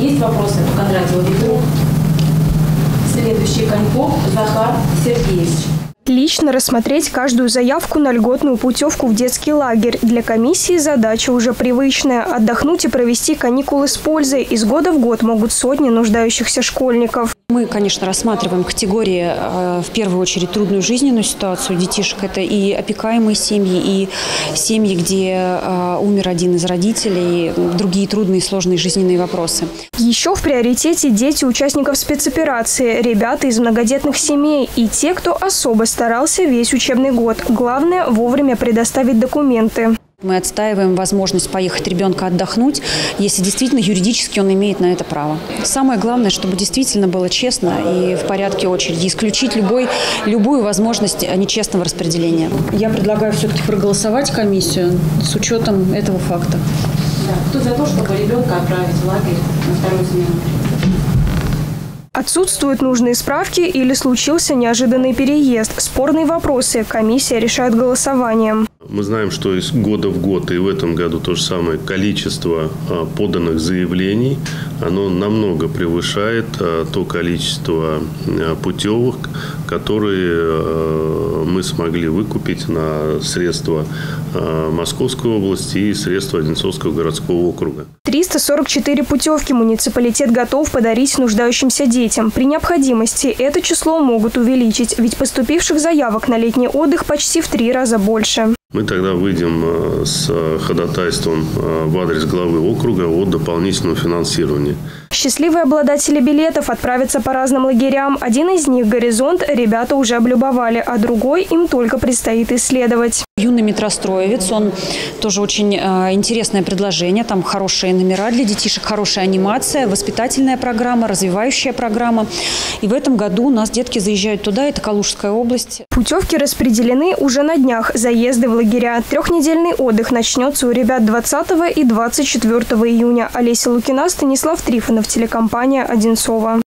Есть вопросы по Кондратьеву Виктору? Следующий Коньков Захар Сергеевич. Лично рассмотреть каждую заявку на льготную путевку в детский лагерь. Для комиссии задача уже привычная – отдохнуть и провести каникулы с пользой. Из года в год могут сотни нуждающихся школьников. Мы, конечно, рассматриваем категории, в первую очередь, трудную жизненную ситуацию детишек. Это и опекаемые семьи, и семьи, где умер один из родителей, другие трудные и сложные жизненные вопросы. Еще в приоритете дети участников спецоперации, ребята из многодетных семей и те, кто особо старался весь учебный год. Главное – вовремя предоставить документы. Мы отстаиваем возможность поехать ребенка отдохнуть, если действительно юридически он имеет на это право. Самое главное, чтобы действительно было честно и в порядке очереди, исключить любую возможность нечестного распределения. Я предлагаю все-таки проголосовать комиссию с учетом этого факта. Да. Кто за то, чтобы ребенка отправить в лагерь на вторую смену? Отсутствуют нужные справки или случился неожиданный переезд. Спорные вопросы комиссия решает голосованием. Мы знаем, что из года в год, и в этом году то же самое количество поданных заявлений, оно намного превышает то количество путевок, которые мы смогли выкупить на средства Московской области и средства Одинцовского городского округа. 344 путевки муниципалитет готов подарить нуждающимся детям. При необходимости это число могут увеличить, ведь поступивших заявок на летний отдых почти в 3 раза больше. Мы тогда выйдем с ходатайством в адрес главы округа о дополнительном финансировании. Счастливые обладатели билетов отправятся по разным лагерям. Один из них, «Горизонт», ребята уже облюбовали, а другой им только предстоит исследовать. Юный метростроевец, он тоже очень интересное предложение. Там хорошие номера для детишек, хорошая анимация, воспитательная программа, развивающая программа. И в этом году у нас детки заезжают туда, это Калужская область. Путевки распределены уже на днях. Заезды в лагеря. 3-недельный отдых начнется у ребят 20 и 24 июня. Олеся Лукина, Станислав Трифонов, телекомпания «Одинцова».